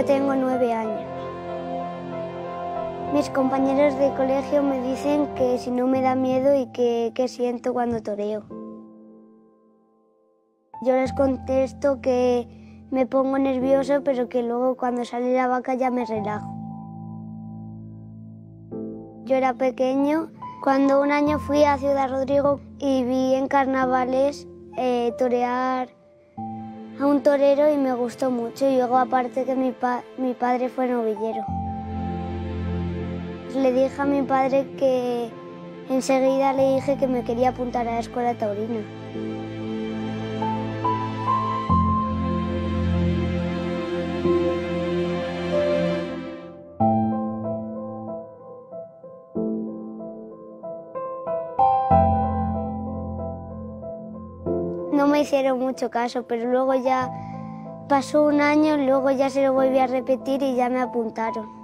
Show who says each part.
Speaker 1: Yo tengo 9 años. Mis compañeros de colegio me dicen que si no me da miedo y que siento cuando toreo. Yo les contesto que me pongo nervioso, pero que luego cuando sale la vaca ya me relajo. Yo era pequeño cuando un año fui a Ciudad Rodrigo y vi en carnavales torear a un torero y me gustó mucho. Y luego aparte que mi padre fue novillero. Le dije a mi padre que enseguida le dije que me quería apuntar a la escuela taurina. No me hicieron mucho caso, pero luego ya pasó un año, luego ya se lo volví a repetir y ya me apuntaron.